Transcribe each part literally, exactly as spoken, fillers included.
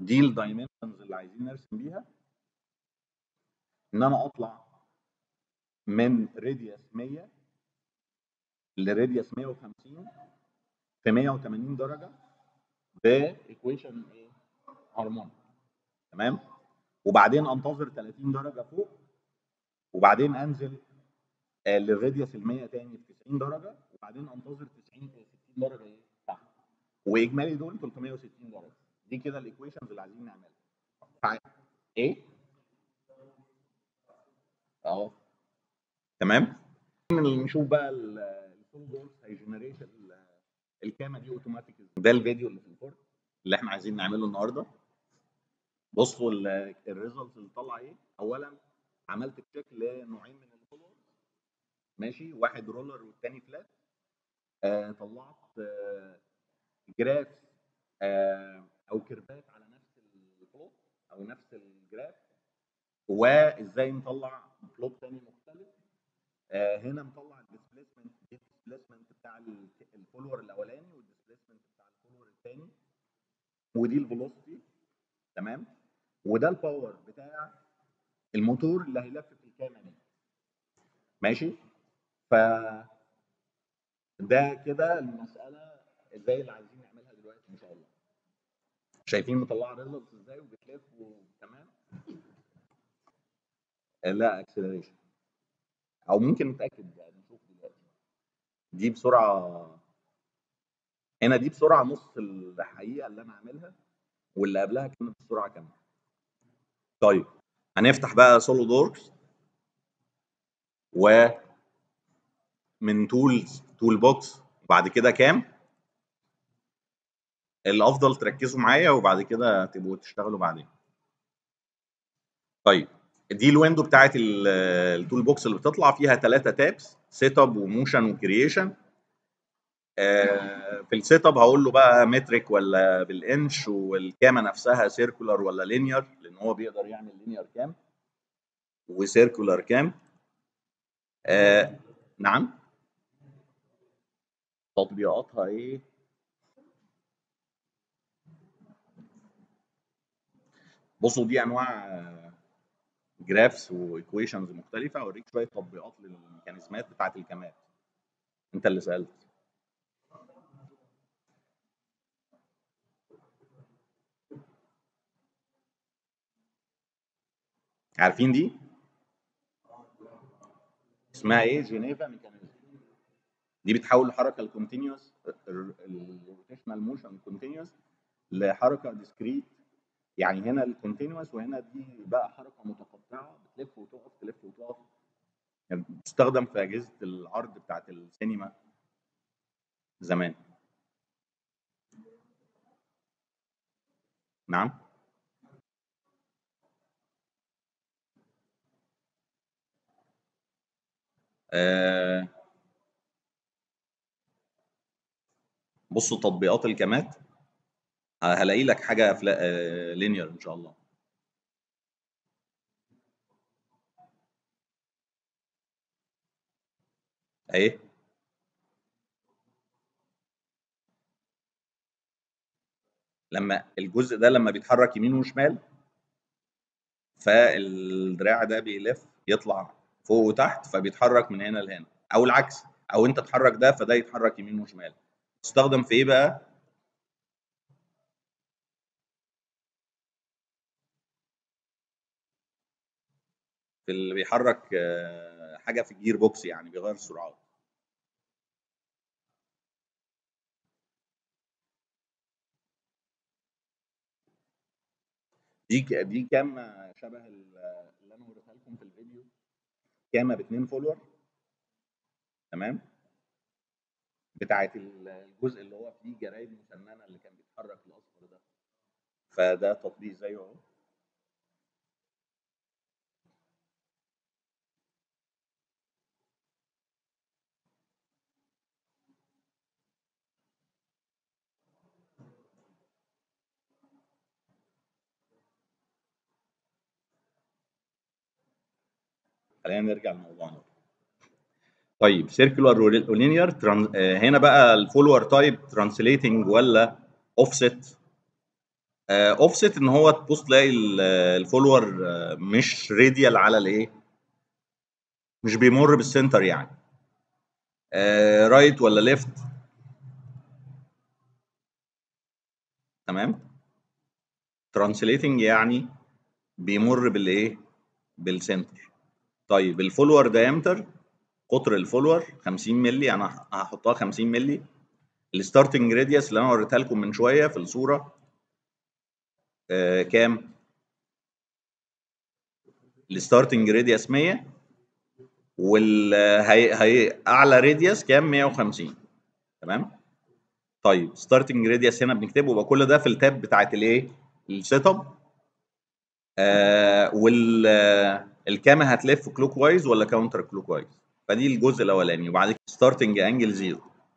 دي الدايمنشنز اللي عايزين نرسم بيها، ان انا اطلع من راديوس مية لراديوس مية وخمسين في مية وتمانين درجه بايكويشن ايه؟ هارمونيك. تمام. وبعدين انتظر تلاتين درجه فوق، وبعدين انزل آه، للراديوس ال مية تاني في تسعين درجه، وبعدين انتظر تسعين ستين درجه ايه؟ تحت. واجمالي دول تلتمية وستين درجه. دي كده الايكويشنز اللي عايزين نعملها. فع- ايه؟ اهو. تمام. نشوف بقى الفول دورس هيجنريت الكامه دي اوتوماتيك. ده الفيديو اللي في الفورم اللي احنا عايزين نعمله النهارده. بصوا الريزلتس اللي طالعه ايه. اولا عملت تشيك لنوعين من الفولورز، ماشي، واحد رولر والتاني فلات. آه طلعت آه جراف آه او كيرفات على نفس البلوت او نفس الجراف، وازاي نطلع بلوت تاني مختلف. آه هنا مطلع الديسبيسمنت الديسبيسمنت بتاع الفولور الاولاني والديسبيسمنت بتاع الفولور الثاني، ودي الفيلوسيتي. تمام. وده الباور بتاع الموتور اللي هيلف في الكامه دي، ماشي. ف ده كده المساله ازاي اللي عايزين نعملها دلوقتي ان شاء الله. شايفين مطلعه ريزلتس ازاي وبتلف وتمام. لا اكسلريشن، او ممكن نتاكد يعني نشوف دلوقتي. دي بسرعه هنا، دي بسرعه نص الحقيقه اللي انا عاملها، واللي قبلها كانت بسرعه كامله. طيب هنفتح بقى سوليد ووركس، و من تولز تول بوكس، وبعد كده كام. الافضل تركزوا معايا وبعد كده تبقوا تشتغلوا بعدين. طيب دي الويندو بتاعت التول بوكس اللي بتطلع فيها ثلاثه تابس: سيت اب وموشن وكرييشن. في السيت اب هقول له بقى متريك ولا بالانش، والكامه نفسها سيركولار ولا لينير، لان هو بيقدر يعمل لينير كام وسيركولار كام. آه نعم. تطبيقاتها ايه؟ بصوا دي انواع جرافس وايكويشنز مختلفه. اوريك شويه تطبيقات للميكانيزمات بتاعه الكامات. انت اللي سالت. عارفين دي اسمها ايه؟ جينيفا ميكانيزم. دي بتحول الحركه الكونتينوس، الروتيشنال موشن كونتينوس، لحركه ديسكريت. يعني هنا الكونتينوس، وهنا دي بقى حركه متقطعه بتلف وتقف تلف وتقف. يعني بتستخدم في اجهزه العرض بتاعت السينما زمان. نعم. آه بصوا تطبيقات الكامات، هلاقي لك حاجه آه لينير ان شاء الله. اهي. لما الجزء ده لما بيتحرك يمين وشمال، فالدراع ده بيلف يطلع فوق وتحت، فبيتحرك من هنا لهنا، او العكس، او انت تحرك ده فده يتحرك يمين وشمال. تستخدم في ايه بقى؟ في اللي بيحرك حاجه في الجير بوكس، يعني بيغير السرعات. دي دي كامه شبه اللي انا وريتها لكم في الفيديو، كامه باثنين فولور. تمام. بتاعت الجزء اللي هو فيه جرايد مسننه اللي كان بيتحرك الاصفر ده، فده تطبيق زيه اهو. خلينا نرجع لموضوعنا. طيب سيركولار ولينير، هنا بقى الفولور تايب ترانسليتنج ولا اوفست؟ اوفست ان هو تبص تلاقي الفولور مش راديال على الايه، مش بيمر بالسنتر يعني. رايت ولا ليفت؟ تمام. ترانسليتنج يعني بيمر بالايه، بالسنتر. طيب الفولور دايمتر، قطر الفولور خمسين مللي، انا هحطها خمسين مللي. الستارتنج راديوس اللي انا وريتها لكم من شويه في الصوره آه كام؟ الستارتنج راديوس مية، وال هي هي اعلى راديوس كام؟ مية وخمسين. تمام. طيب ستارتنج راديوس هنا بنكتبه، يبقى كل ده في التاب بتاعت الايه، السيت اب. آه وال الكاميرا هتلف كلوك وايز ولا كاونتر كلوك وايز؟ فدي الجزء الاولاني. وبعد كده ستارتنج انجل زيرو.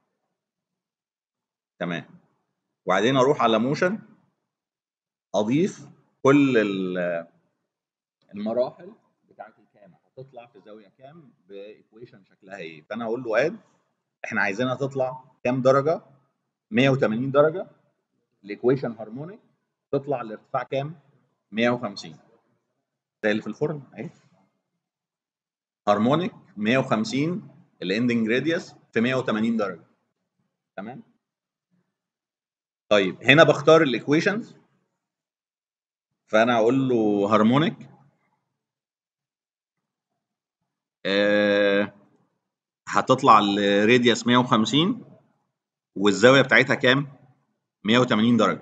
تمام. وبعدين اروح على موشن، اضيف كل المراحل بتاعت الكاميرا هتطلع في زاويه كام بايكويشن شكلها ايه. فانا اقول له اد، احنا عايزينها تطلع كام درجه؟ مية وتمانين درجه. الايكويشن هارمونيك تطلع الارتفاع كام؟ مية وخمسين، زي اللي في الفرن اهي. هارمونيك مية وخمسين، الاندنج راديوس في مية وتمانين درجه. تمام. طيب هنا بختار الايكويشنز، فانا اقول له هارمونيك آه هتطلع الراديوس مية وخمسين والزاويه بتاعتها كام؟ مية وتمانين درجه.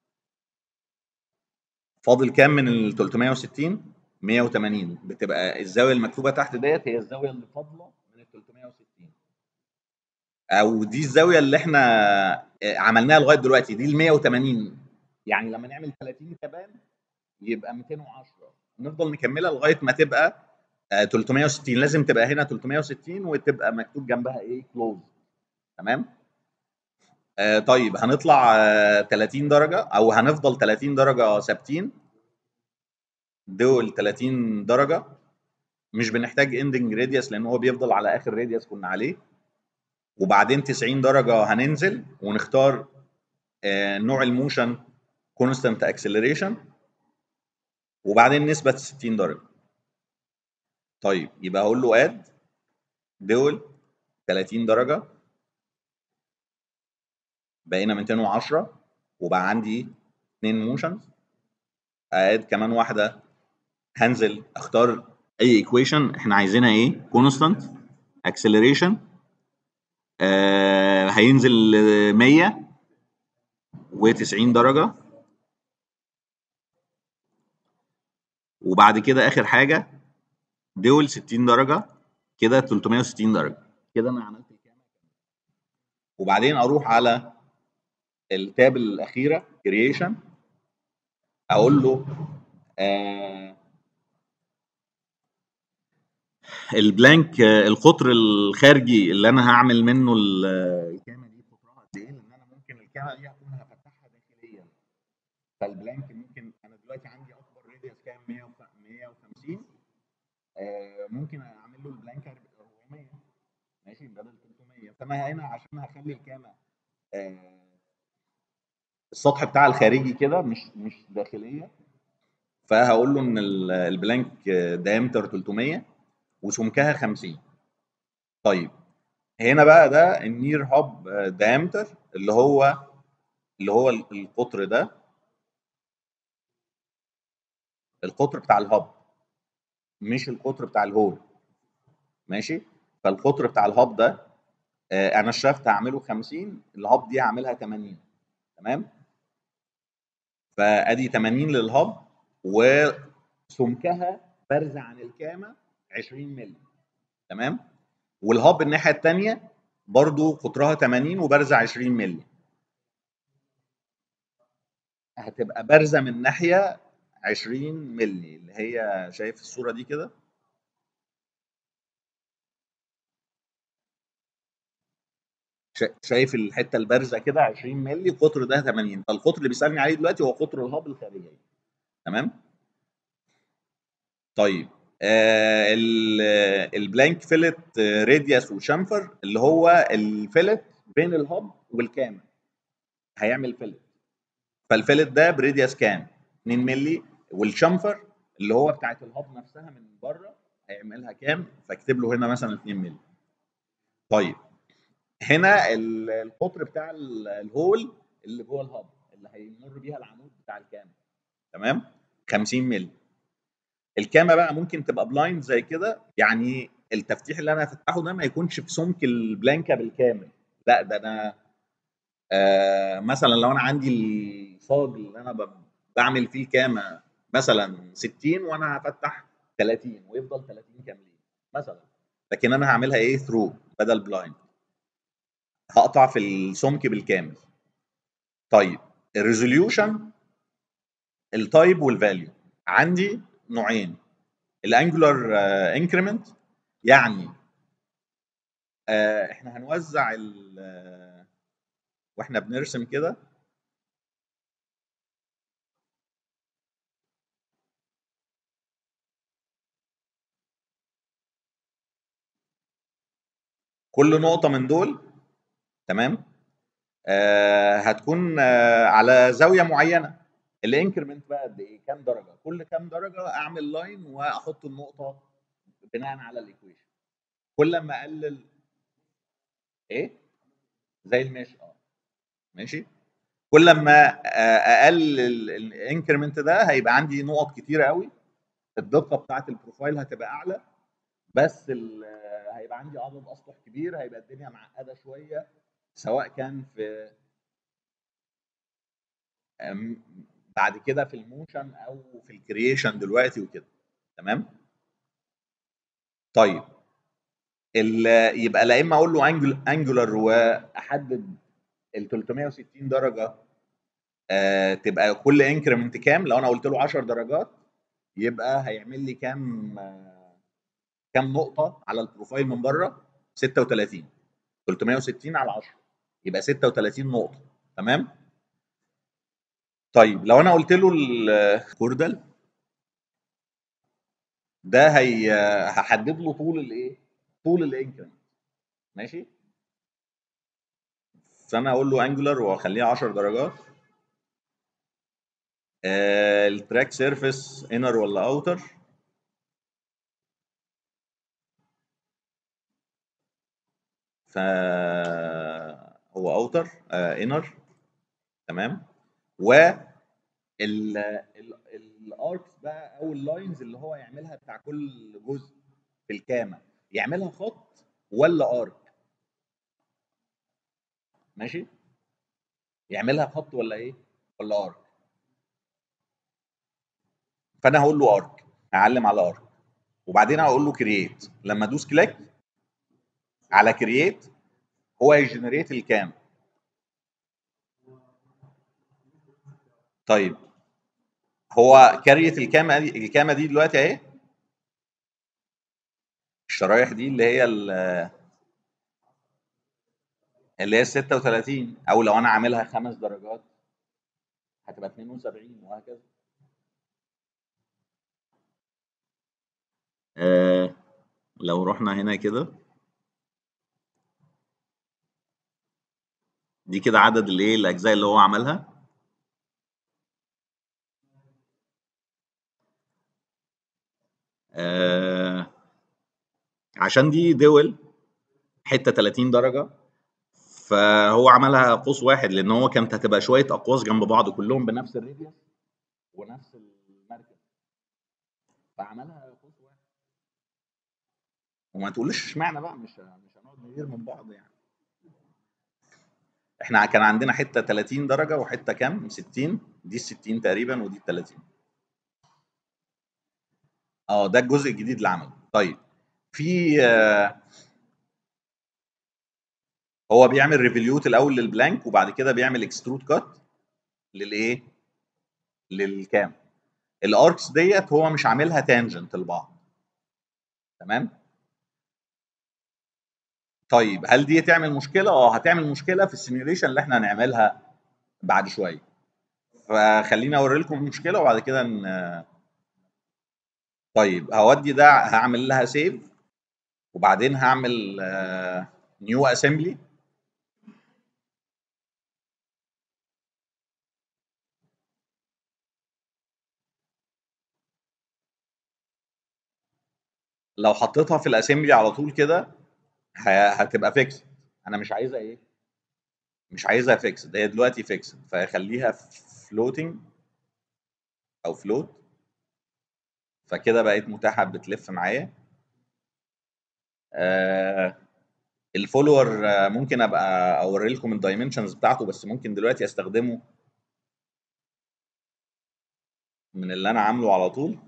فاضل كام من ال تلتمية وستين؟ مية وتمانين. بتبقى الزاويه المكتوبه تحت ديت هي الزاويه اللي فاضله من ال تلتمية وستين، او دي الزاويه اللي احنا عملناها لغايه دلوقتي، دي ال مية وتمانين. يعني لما نعمل تلاتين كمان يبقى ميتين وعشرة، نفضل نكملها لغايه ما تبقى تلتمية وستين. لازم تبقى هنا تلتمية وستين وتبقى مكتوب جنبها ايه، كلوز. تمام. آه طيب هنطلع آه تلاتين درجه، او هنفضل تلاتين درجه ثابتين. دول تلاتين درجه مش بنحتاج اندنج راديوس لان هو بيفضل على اخر راديوس كنا عليه. وبعدين تسعين درجه هننزل ونختار آه نوع الموشن كونستانت اكسلريشن، وبعدين نثبت ستين درجه. طيب يبقى هقول له اد، دول تلاتين درجه، بقينا ميتين وعشرة، وبقى عندي اتنين موشنز. اد كمان واحده، هنزل اختار اي ايكويشن احنا عايزينها ايه، كونستانت اكسلريشن آه هينزل مية وتسعين درجه. وبعد كده اخر حاجه دول ستين درجه، كده تلتمية وستين درجه. كده انا عملت الكاميرا. وبعدين اروح على التاب الاخيره كرييشن، اقول له آه البلانك آه القطر الخارجي اللي انا هعمل منه الكاميرا دي قطرها قد ايه، لان انا ممكن الكاميرا دي هكون هفتحها داخليا. فالبلانك ممكن انا دلوقتي عندي اكبر راديوس كام؟ مية وخمسين. آه ممكن اعمل له البلانك اربعمية ماشي بدل تلتمية. فانا هنا عشان هخلي الكاميرا آه السطح بتاع الخارجي كده مش مش داخليه، فهقول له ان البلانك دايمتر تلتمية وسمكها خمسين. طيب هنا بقى ده النير هاب دايمتر اللي هو اللي هو القطر ده، القطر بتاع الهاب مش القطر بتاع الهول. ماشي. فالقطر بتاع الهاب ده آه انا الشافت هعمله خمسين، الهاب دي هعملها تمانين. تمام. فادي تمانين للهاب، وسمكها بارزه عن الكامه عشرين مللي. تمام. والهاب الناحيه الثانيه برضو قطرها تمانين وبارزه عشرين مللي. هتبقى بارزه من ناحيه عشرين مللي، اللي هي شايف الصوره دي كده، شايف الحته البارزه كده عشرين مللي، القطر ده تمانين. فالقطر اللي بيسالني عليه دلوقتي هو قطر الهاب الخارجي. تمام. طيب آه البلانك فيلت راديوس وشامفر اللي هو الفيلت بين الهاب والكام، هيعمل فيلت. فالفلت ده بريديوس كام؟ اتنين مللي، والشامفر اللي هو بتاعت الهاب نفسها من بره هيعملها كام؟ فاكتب له هنا مثلا اتنين مللي. طيب هنا القطر بتاع الهول اللي جوه الهاب اللي هيمر بيها العمود بتاع الكام، تمام؟ خمسين مللي. الكامه بقى ممكن تبقى بلايند زي كده، يعني التفتيح اللي انا هفتحه ده ما يكونش في سمك البلانكه بالكامل، لا ده انا آه مثلا لو انا عندي الصاج اللي انا بعمل فيه الكامه مثلا ستين وانا هفتح تلاتين ويفضل تلاتين كاملين مثلا، لكن انا هعملها ايه ثرو بدل بلايند، هقطع في السمك بالكامل. طيب الريزوليوشن، التايب والفاليو عندي نوعين، الانجولار انكريمنت يعني آه احنا هنوزع ال واحنا بنرسم كده كل نقطه من دول، تمام؟ آه هتكون آه على زاويه معينه. الانكريمنت بقى قد ايه؟ كام درجه؟ كل كام درجه اعمل لاين واحط النقطه بناء على الايكويشن. كل ما اقلل ايه زي المشي، اه ماشي. كل ما اقلل الانكريمنت ده هيبقى عندي نقط كتيره قوي، الدقه بتاعه البروفايل هتبقى اعلى، بس هيبقى عندي عدد اسطح كبير، هيبقى الدنيا معقده شويه سواء كان في بعد كده في الموشن او في الكرييشن دلوقتي وكده، تمام؟ طيب يبقى لا اما اقول له انجولار واحدد ال تلتمية وستين درجه آه تبقى كل انكريمنت كام، لو انا قلت له عشر درجات يبقى هيعمل لي كام آه كام نقطه على البروفايل من بره؟ ستة وتلاتين. تلتمية وستين على عشرة يبقى ستة وتلاتين نقطه، تمام؟ طيب لو انا قلت له الكوردل ده هي هحدد له طول الايه؟ طول الانكريمنت، ماشي؟ فانا اقول له انجولار واخليها عشر درجات. آه التراك سيرفيس انر ولا اوتر؟ ف هو اوتر آه انر، تمام؟ و الاركس بقى او اللاينز اللي هو يعملها بتاع كل جزء في الكامه، يعملها خط ولا ارك؟ ماشي، يعملها خط ولا ايه؟ ولا ارك؟ فانا هقول له ارك، هعلم على ارك، وبعدين هقول له كرييت. لما ادوس كليك على كرييت هو هيجنريت الكام. طيب هو كريت الكامه دي، الكامه دي دلوقتي اهي، الشرايح دي اللي هي اللي هي ستة وتلاتين، او لو انا عاملها خمس درجات هتبقى اتنين وسبعين وهكذا. آه لو رحنا هنا كده، دي كده عدد الايه الاجزاء اللي هو عملها. آه عشان دي دول حته تلاتين درجه، فهو عملها قوس واحد لان هو كانت هتبقى شويه اقواس جنب بعض كلهم بنفس الراديوس ونفس المركز، فعملها قوس واحد. وما تقوليش اشمعنى بقى، مش مش هنقعد نغير من بعض يعني. احنا كان عندنا حته تلاتين درجه وحته كام ستين، دي ال ستين تقريبا ودي ال تلاتين. اه ده الجزء الجديد اللي عمله. طيب في آه هو بيعمل ريفوليوت الاول للبلانك وبعد كده بيعمل اكسترود كات للايه؟ للكام. الاركس ديت هو مش عاملها تانجنت لبعض، تمام؟ طيب هل دي تعمل مشكله؟ اه هتعمل مشكله في السيميوليشن اللي احنا هنعملها بعد شويه، فخليني اوري لكم المشكله وبعد كده ن... طيب هودي ده هعمل لها سيف وبعدين هعمل نيو اسمبلي. لو حطيتها في الاسمبلي على طول كده ه- هتبقى فيكس. انا مش عايزها ايه، مش عايزها فيكس، هي دلوقتي فيكس، فخليها فلوتنج او فلوت. فكده بقت متاحه بتلف معايا. آه الفولور آه ممكن ابقى اوري لكم الدايمنشنز بتاعته، بس ممكن دلوقتي استخدمه من اللي انا عامله على طول.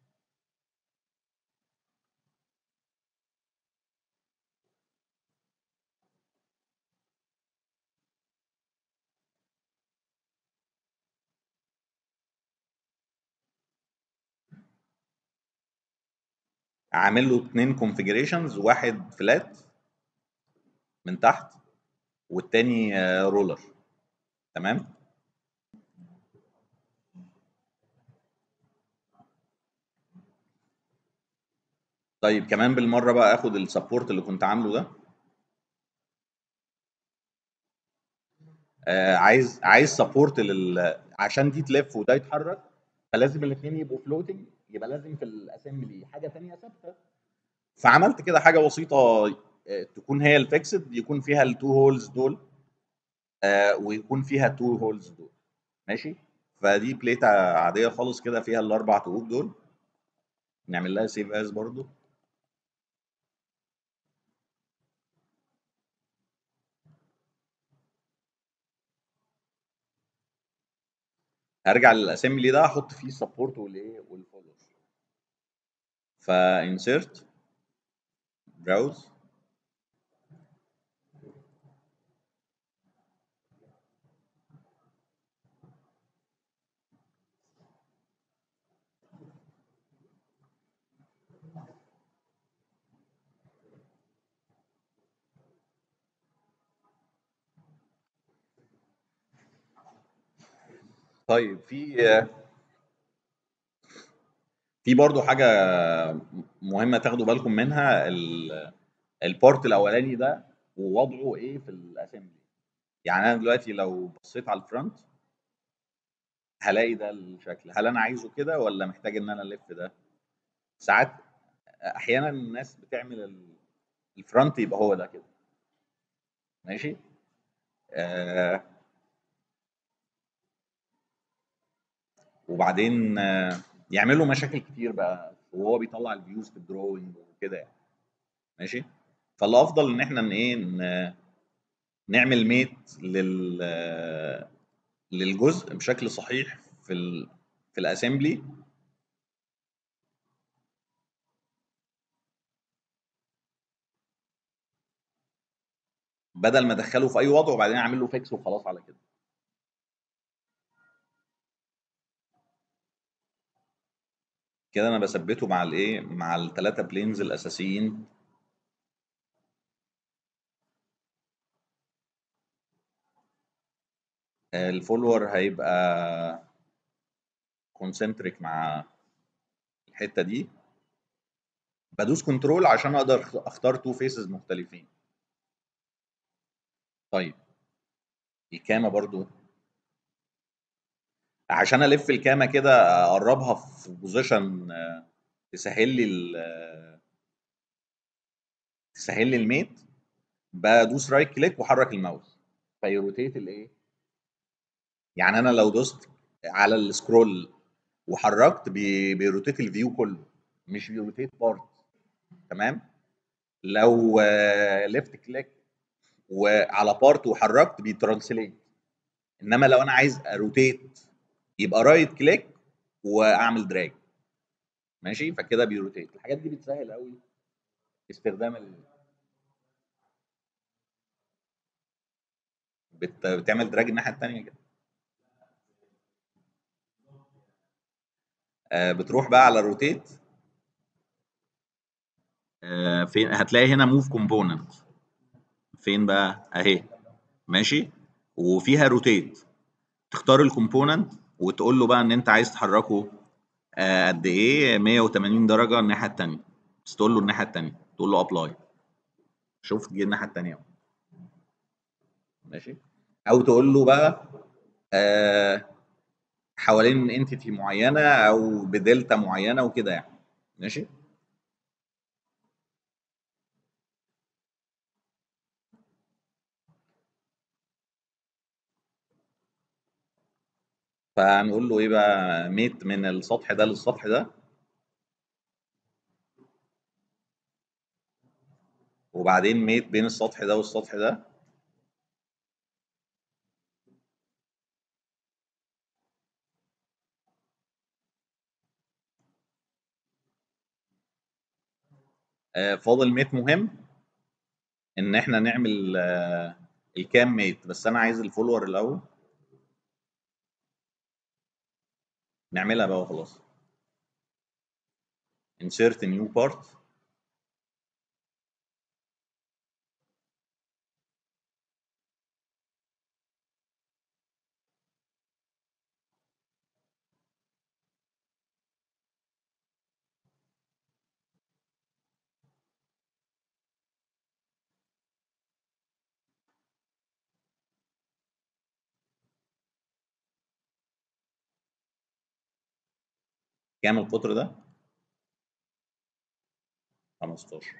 عامل له اتنين كونفيجريشنز، واحد فلات من تحت والتاني آه رولر. تمام. طيب كمان بالمره بقى اخد السبورت اللي كنت عامله ده. آه عايز عايز سبورت لل عشان دي تلف وده يتحرك، فلازم الاثنين يبقوا فلوتنج، يبقى لازم في الاسمبلي حاجه ثانيه ثابته. فعملت كده حاجه بسيطه، آه، تكون هي الفيكسد، يكون فيها التو هولز دول، آه ويكون فيها تو هولز دول. ماشي. فدي بليته عاديه خالص كده فيها الاربع تقوب دول. نعمل لها سيف از برضو. هرجع للاسمبلي ده احط فيه السبورت والايه والفولور. فانسرت براوز. طيب في في برضه حاجه مهمه تاخدوا بالكم منها، البارت الاولاني ده ووضعه ايه في الاسمبلي. يعني انا دلوقتي لو بصيت على الفرونت هلاقي ده الشكل، هل انا عايزه كده ولا محتاج ان انا الف ده؟ ساعات احيانا الناس بتعمل الفرونت يبقى هو ده كده. ماشي. آه وبعدين آه يعملوا مشاكل كتير بقى وهو بيطلع الفيوز في الدروينج وكده يعني. ماشي. فالافضل ان احنا ن- ايه ن- نعمل ميت لل آه، للجزء بشكل صحيح في ال في الاسمبلي، بدل ما ادخله في اي وضع وبعدين اعمل له فيكس وخلاص على كده. كده انا بثبته مع الايه مع الثلاثه بلينز الاساسيين. الفولور هيبقى كونسنتريك مع الحته دي. بدوس كنترول عشان اقدر اختار تو فيسز مختلفين. طيب الكامه برضو، عشان الف الكامه كده اقربها في بوزيشن تسهل لي ال- تسهل لي الميت. بدوس رايت كليك واحرك الماوس فيروتيت الايه. يعني انا لو دوست على السكرول وحركت بي- بيروتيت الفيو كله، مش بيروتيت بارت. تمام. لو ليفت كليك وعلى بارت وحركت بيترانسليت. انما لو انا عايز اروتيت يبقى رايت كليك واعمل دراج. ماشي. فكده بيروتيت. الحاجات دي بتسهل قوي استخدام ال... بت... بتعمل دراج الناحيه الثانيه كده. آه بتروح بقى على روتيت. آه فين هتلاقي هنا موف كومبوننت؟ فين بقى اهي. ماشي. وفيها روتيت. تختار الكومبوننت وتقول له بقى ان انت عايز تحركه آه، قد ايه مية وتمانين درجه الناحيه الثانيه. بس تقول له الناحيه الثانيه، تقول له ابلاي. شوف جه الناحيه الثانيه. ماشي. او تقول له بقى آه حوالين انتيتي معينه او بدلتا معينه وكده يعني. ماشي. فهنقول له ايه بقى، ميت من السطح ده للسطح ده، وبعدين ميت بين السطح ده والسطح ده، آه، فاضل ميت مهم ان احنا نعمل آه، الكام ميت، بس انا عايز الفولور الاول نعملها بقى وخلاص. insert new part. كام القطر ده؟ خمستاشر.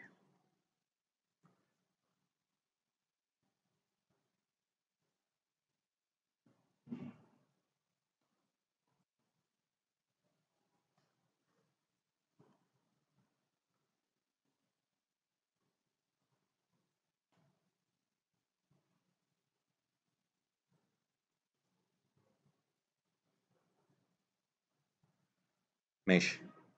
ماشي.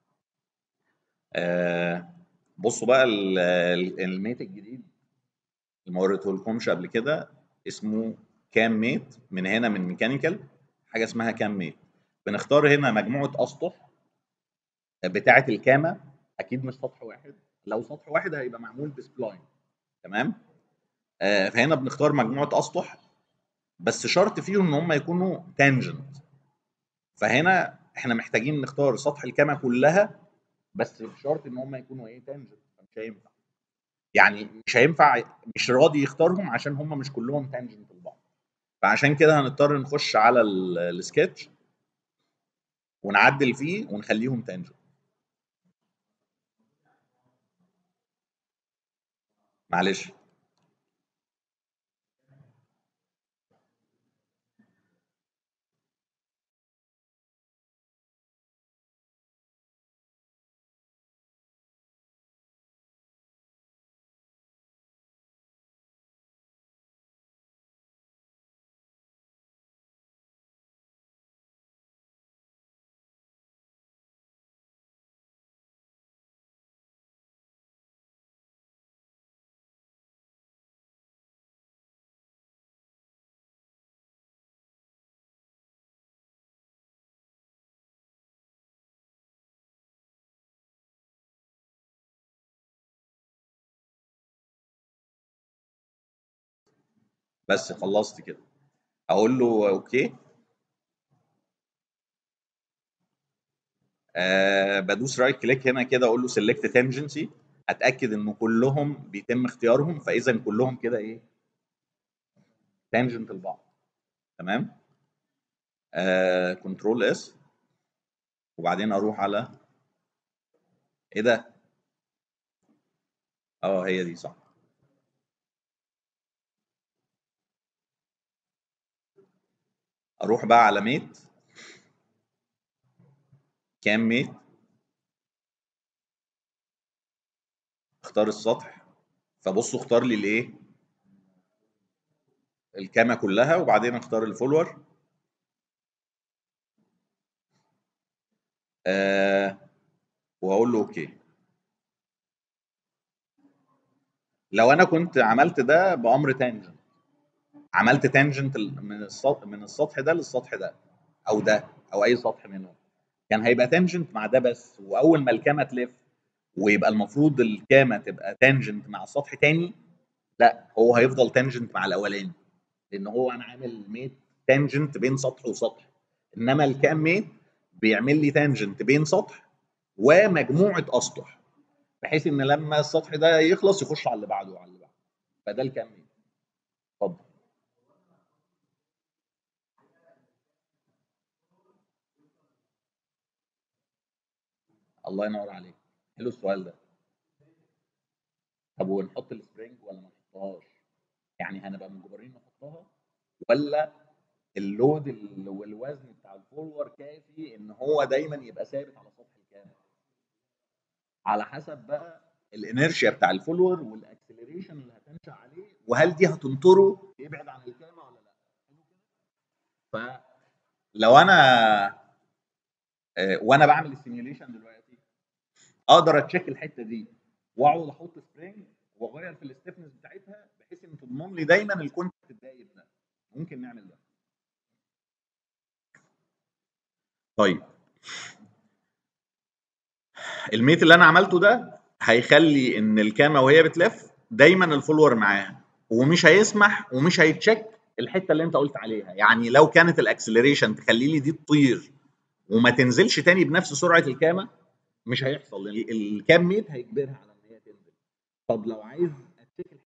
آه بصوا بقى ال- ال- الميت الجديد اللي ما وريتهولكمش قبل كده اسمه كام ميت. من هنا من ميكانيكال حاجه اسمها كام ميت، بنختار هنا مجموعه اسطح بتاعه الكامه، اكيد مش سطح واحد، لو سطح واحد هيبقى معمول بسبلاين. تمام. آه فهنا بنختار مجموعه اسطح، بس شرط فيهم ان هم يكونوا تانجنت. فهنا احنا محتاجين نختار سطح الكامه كلها، بس بشرط ان هم يكونوا ايه، تانجنت. مش هينفع، يعني مش هينفع، مش راضي يختارهم عشان هم مش كلهم تانجنت لبعض. فعشان كده هنضطر نخش على ال- السكتش ونعدل فيه ونخليهم تانجنت. معلش. بس خلصت كده، اقول له اوكي. آه بدوس رايت كليك هنا كده، اقول له سيلكت تانجنسي، اتاكد ان كلهم بيتم اختيارهم، فاذا كلهم كده ايه، تانجنت لبعض. تمام. آه كنترول اس، وبعدين اروح على ايه ده، اه هي دي صح. اروح بقى على ميت، كام ميت، اختار السطح، فبصوا اختار لي الايه، الكامه كلها، وبعدين اختار الفولور. آه واقول له اوكي. لو انا كنت عملت ده بامر تانجنت، عملت تانجنت من السطح من السطح ده للسطح ده، او ده، او اي سطح منهم، كان هيبقى تانجنت مع ده بس. واول ما الكامه تلف ويبقى المفروض الكامه تبقى تانجنت مع سطح تاني، لا هو هيفضل تانجنت مع الاولاني، لان هو انا عامل ميت تانجنت بين سطح وسطح. انما الكام ميت بيعمل لي تانجنت بين سطح ومجموعه اسطح، بحيث ان لما السطح ده يخلص يخش على اللي بعده وعلى اللي بعده. فده الكام ميت. اتفضل. الله ينور عليك. حلو السؤال ده. طب ونحط السبرينج ولا ما نحطهاش؟ يعني هنبقى مجبرين نحطها ولا اللود والوزن بتاع الفولور كافي ان هو دايما يبقى ثابت على سطح الكاميرا، على حسب بقى الانرشيا بتاع الفولور والاكسلريشن اللي هتنشا عليه، وهل دي هتنطره يبعد عن الكاميرا ولا لا. فلو انا آه، وانا بعمل السيميوليشن دلوقتي اقدر اتشيك الحته دي واقعد احط سبرينج واغير في الاستفنس بتاعتها بحيث ان تضمن لي دايما الكونتاكت الدايب ده. ممكن نعمل ده. طيب الميت اللي انا عملته ده هيخلي ان الكاميرا وهي بتلف دايما الفولور معاها، ومش هيسمح ومش هيتشيك الحته اللي انت قلت عليها. يعني لو كانت الاكسلريشن تخلي لي دي تطير وما تنزلش تاني بنفس سرعه الكاميرا مش هيحصل، الكام ميت هيجبرها على ان هي تنزل. طب لو عايز